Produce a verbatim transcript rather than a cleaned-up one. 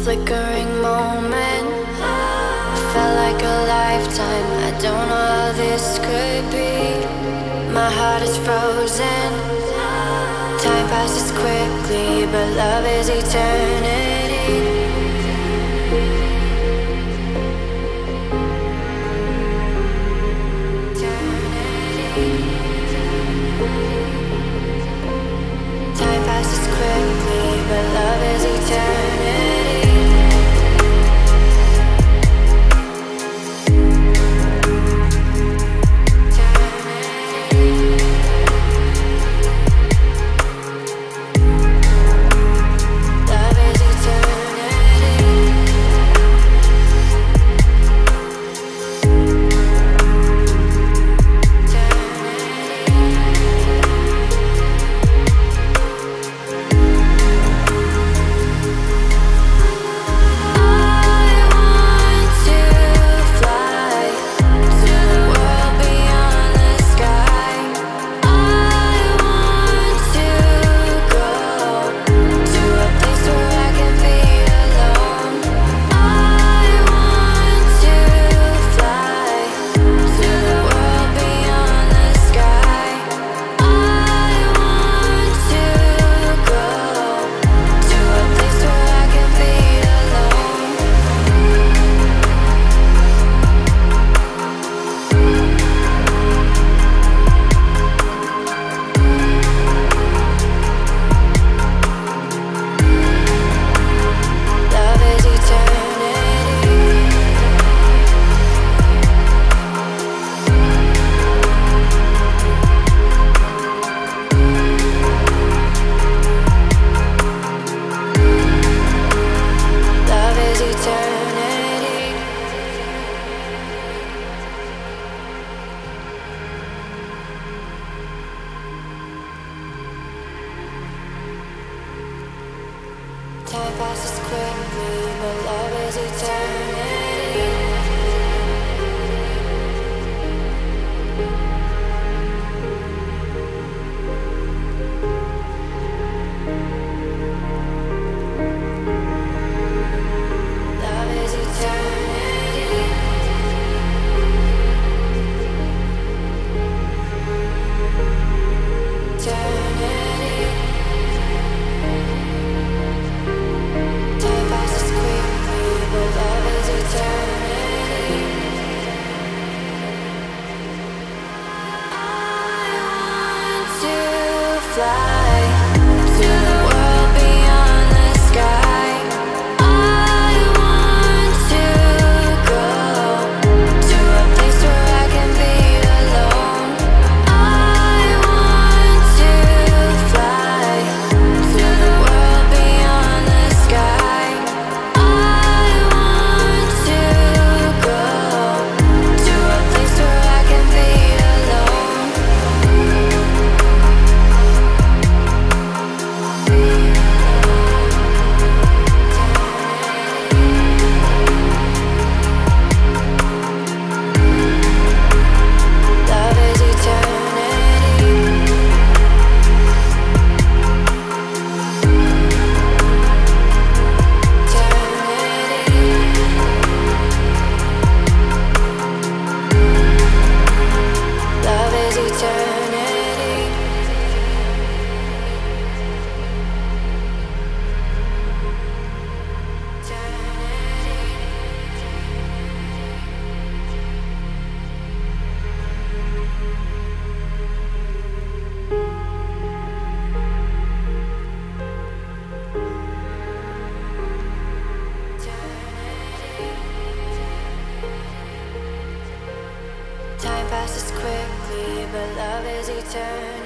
flickering moment. It felt like a lifetime. I don't know how this could be. My heart is frozen. Time passes quickly, but love is eternity. Time passes quickly, but love is eternity. Time passes quickly, but love is eternity. Love is eternity. Eternity. Time passes quickly, but love is eternity. I want to fly to the world beyond the sky. I want to go to a place where I can be alone. I want to fly to the world beyond the sky. I want to go to a place where I can be alone. Love is eternity. Love is eternity. Time passes quickly, but love is eternity.